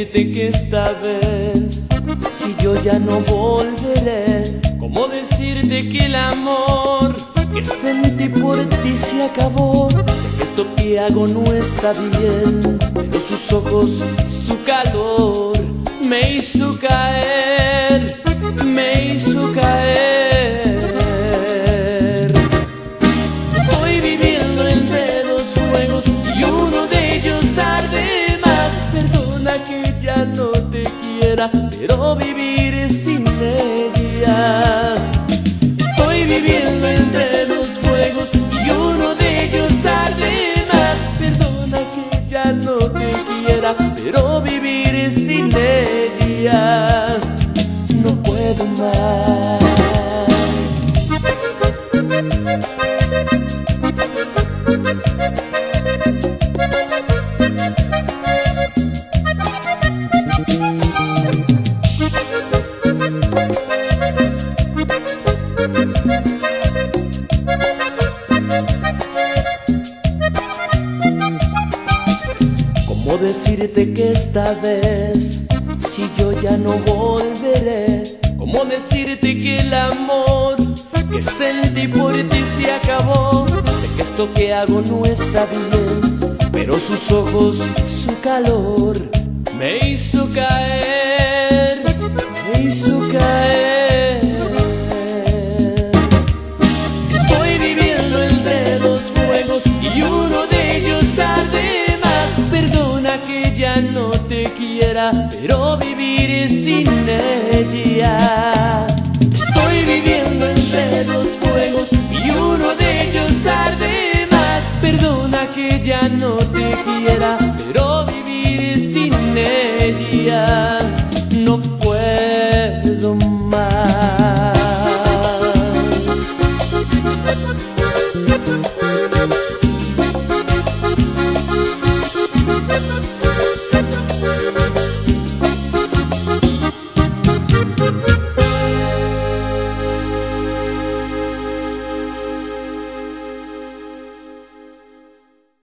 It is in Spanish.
decirte que esta vez, si yo ya no volveré? ¿Cómo decirte que el amor que sentí por ti se acabó? Sé que esto que hago no está bien, pero sus ojos, su calor me hizo caer, me hizo caer. Estoy viviendo entre dos fuegos y uno de ellos arde más. Perdona que ya no te quiera, pero vivir sin ella. Estoy viviendo entre dos fuegos y uno de ellos arde más. Perdona que ya no te quiera, pero vivir sin ella no puedo más. ¿Cómo decirte que esta vez, si yo ya no volveré? ¿Cómo decirte que el amor que sentí por ti se acabó? Sé que esto que hago no está bien, pero sus ojos, su calor me hizo caer, me hizo caer. Estoy viviendo entre dos fuegos y uno de ellos arde más. Perdona que ya no te quiera, pero vivir sin ella. Estoy viviendo entre dos fuegos y uno de ellos arde más. Perdona que ya no te quiera, pero vivir sin ella no puedo más.